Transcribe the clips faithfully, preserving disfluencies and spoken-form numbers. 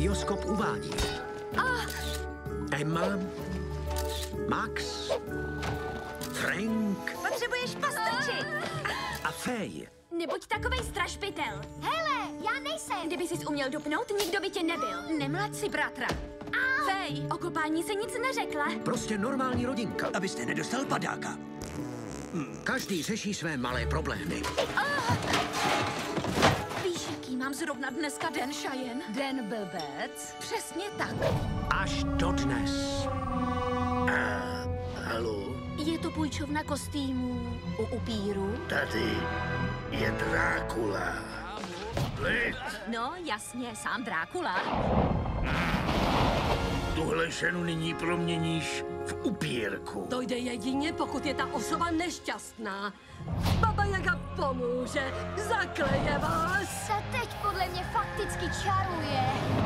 Bioskop uvádí Oh. Emma, Max, Frank Potřebuješ postrčit. a Fej. Nebuď takovej strašpitel. Hele, já nejsem. Kdyby jsi uměl dupnout, nikdo by tě nebyl. Nemlaď si bratra. Fej, o kopání se nic neřekla. Prostě normální rodinka. Abyste nedostal padáka. Každý řeší své malé problémy. Víš, jaký mám zrovna dneska den, Cheyenne? Den blbec? Přesně tak. Až dodnes. Haló, Je to půjčovna kostýmů u upíru? tady je Drákula. Lid, No, jasně, sám Drákula. tuhle ženu nyní proměníš v upírku. To jde jedině, pokud je ta osoba nešťastná. Baba Jaga pomůže, zakleje vás. Ta teď podle mě fakticky čaruje.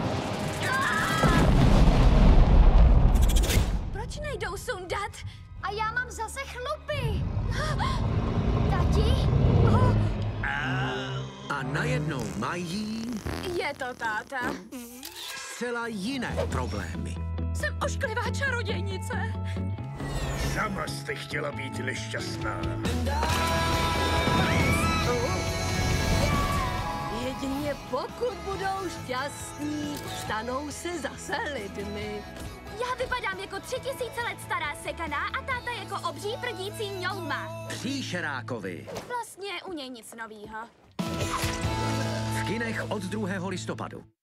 Proč nejdou sundat? A já mám zase chlupy. Tati? A najednou mají Je to táta. zcela jiné problémy. Jsem ošklivá čarodějnice. Sama jste chtěla být nešťastná. Jedině pokud budou šťastní, stanou se zase lidmi. Já vypadám jako tři tisíce let stará sekaná a táta jako obří prdící ňouma. Příšerákovi. Vlastně u něj nic novýho. V kinech od druhého listopadu.